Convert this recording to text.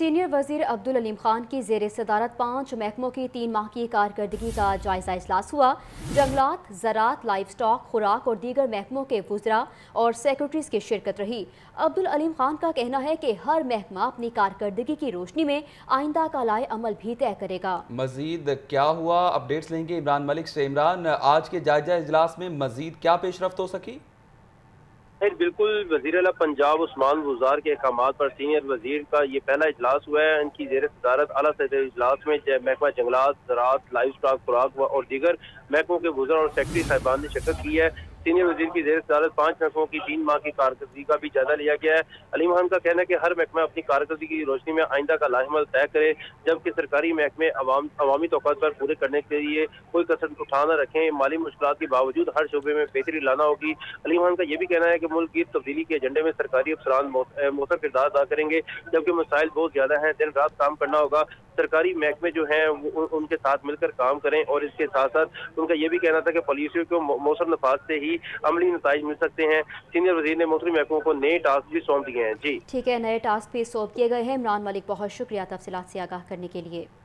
Senior वजीर अब्दुल अलीम खान की ज़ेर सदारत 5 महकमों की 3 माह की कारकर्दगी का जायजा इजलास हुआ। जंगलात, ज़राअत, लाइव स्टॉक, खुराक और दीगर महकमों के वुज़रा और सेक्रेटरीज की शिरकत रही। अब्दुल अलीम खान का कहना है कि हर महकमा अपनी कारकर्दगी की रोशनी में आइंदा का लाए अमल भी तय करेगा। मजीद क्या हुआ, अपडेट्स लेंगे इमरान मलिक से। इमरान, आज के जायजा इजलास में मजीद क्या पेशरफ्त हो सकी? बिल्कुल, वज़ीर आला पंजाब उस्मान बुज़दार के अहकाम पर सीनियर वजीर का ये पहला इजलास हुआ है। इनकी ज़ेर सदारत आला सदर इजलास में महकमा जंगलात, ज़राअत, लाइव स्टॉक, खुराक और दीगर महकमों के वुज़रा और सेक्रेटरी साहिबान ने शिरकत की है। सीनियर वजीर की ज़ेर सदारत 5 महकमों की 3 माह की कारकर्दगी का भी जायजा लिया गया है। अलीम खान का कहना है कि हर महकमा अपनी कारकर्दगी की रोशनी में आइंदा का लाहेमल तय करे, जबकि सरकारी महकमे अवामी तौक़ात पर पूरे करने के लिए कोई कसर उठा न रखें। माली मुश्किलात के बावजूद हर शोबे में बेहतरी लाना होगी। अलीम खान का ये भी कहना है कि मुल्क की तब्दीली के एजेंडे में सरकारी अफसरान मौसर किरदार अदा करेंगे, जबकि मसाइल बहुत ज्यादा हैं, दिन रात काम करना होगा। सरकारी महकमे जो हैं उनके साथ मिलकर काम करें, और इसके साथ साथ उनका ये भी कहना था कि पॉलिसियों को मौसर नफाज से ही अमली नताइज मिल सकते हैं। सीनियर वजीर ने मुख्तलिफ महकमों को नए टास्क भी सौंप दिए हैं। जी ठीक है, नए टास्क भी सौंप दिए गए हैं। इमरान मलिक, बहुत शुक्रिया तफसीलात से आगाह करने के लिए।